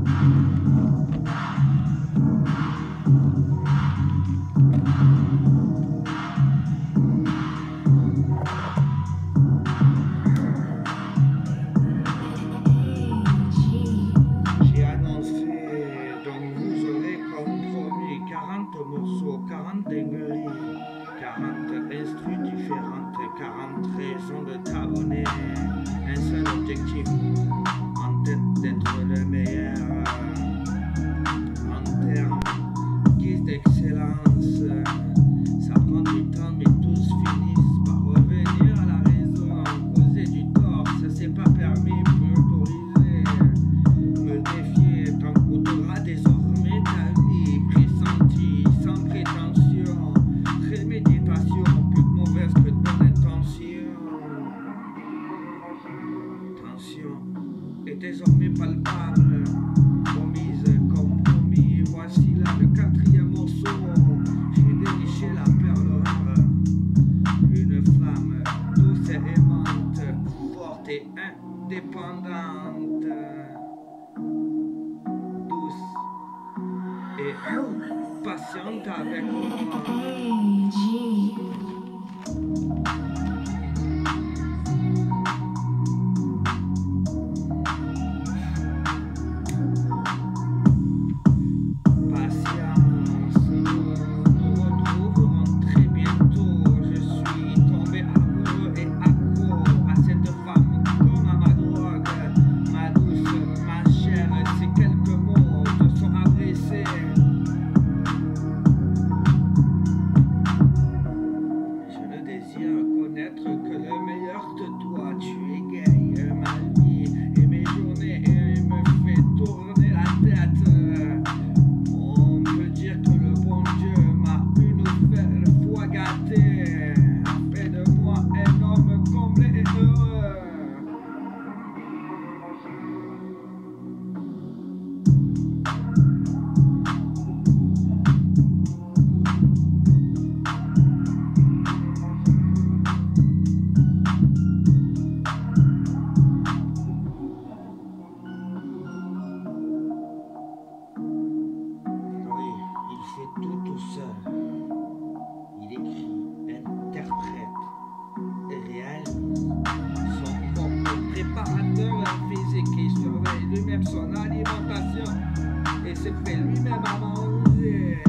J'ai annoncé, donc vous aurez comme promis 40 morceaux, 40 dingueries, 40 instrus différentes, 40 raisons de t'abonner. Un seul objectif, en tête d'être le meilleur en termes guise d'excellence. Ça prend du temps, mais tous finissent par revenir à la raison, causer du tort, ça c'est pas permis, m'autoriser, me défier, t'en coûtera désormais ta vie, pressentie, sans prétention, préméditation, plus mauvaise que de bonne intention. Tension est désormais palpable, promise, compromis, voici là le quatrième morceau. J'ai déniché la perle rare, une femme douce et aimante, forte et indépendante, douce et patiente avec moi. Patience, nous nous retrouverons très bientôt. Je suis tombé amoureux et accro à cette femme comme à ma drogue. Ma douce, ma chère, ces quelques mots te sont adressés. Je ne désire connaître que le meilleur de toi. Tu égayes ma vie et mes journées et me fais tourner la tête. On peut dire que le bon Dieu m'a une nouvelle fois gâté, a fait de moi un homme comblé et heureux. Oui, il fait tout seul. Il écrit, interprète et réalise son propre préparateur physique. Il surveille lui-même son alimentation et se fait lui-même à manger.